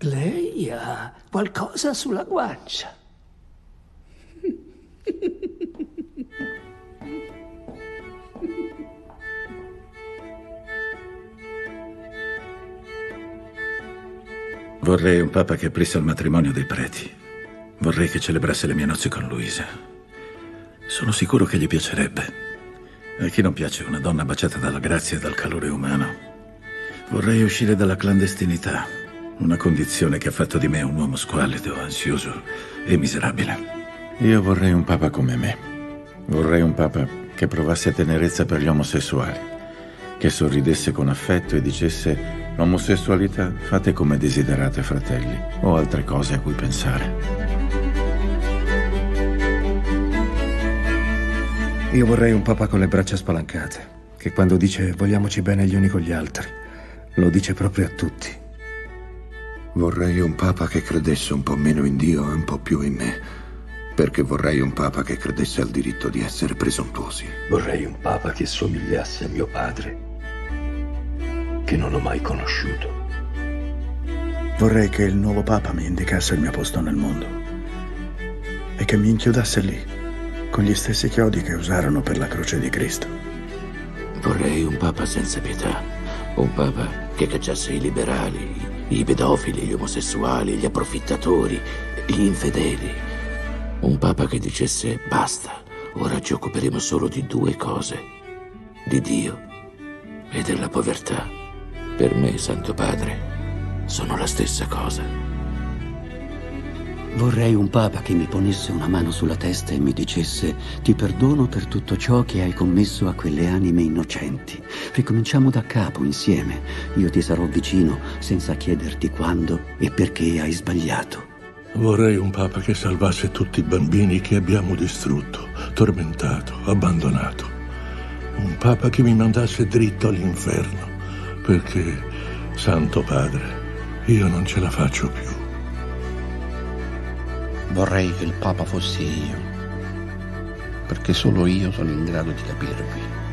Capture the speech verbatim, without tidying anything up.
Lei ha qualcosa sulla guancia. Vorrei un papa che aprisse il matrimonio dei preti. Vorrei che celebrasse le mie nozze con Luisa. Sono sicuro che gli piacerebbe. A chi non piace una donna baciata dalla grazia e dal calore umano? Vorrei uscire dalla clandestinità, una condizione che ha fatto di me un uomo squallido, ansioso e miserabile. Io vorrei un papa come me. Vorrei un papa che provasse tenerezza per gli omosessuali, che sorridesse con affetto e dicesse: l'omosessualità fate come desiderate, fratelli, o altre cose a cui pensare. Io vorrei un papa con le braccia spalancate, che quando dice vogliamoci bene gli uni con gli altri, lo dice proprio a tutti. Vorrei un papa che credesse un po' meno in Dio e un po' più in me, perché vorrei un papa che credesse al diritto di essere presuntuosi. Vorrei un papa che somigliasse a mio padre, che non ho mai conosciuto. Vorrei che il nuovo Papa mi indicasse il mio posto nel mondo e che mi inchiodasse lì, con gli stessi chiodi che usarono per la croce di Cristo. Vorrei un Papa senza pietà, un Papa che cacciasse i liberali, i pedofili, gli omosessuali, gli approfittatori, gli infedeli. Un Papa che dicesse: basta, ora ci occuperemo solo di due cose, di Dio e della povertà. Per me, Santo Padre, sono la stessa cosa. Vorrei un papa che mi ponesse una mano sulla testa e mi dicesse: ti perdono per tutto ciò che hai commesso a quelle anime innocenti. Ricominciamo da capo insieme. Io ti sarò vicino senza chiederti quando e perché hai sbagliato. Vorrei un papa che salvasse tutti i bambini che abbiamo distrutto, tormentato, abbandonato. Un papa che mi mandasse dritto all'inferno. Perché, Santo Padre, io non ce la faccio più. Vorrei che il Papa fossi io, perché solo io sono in grado di capirvi.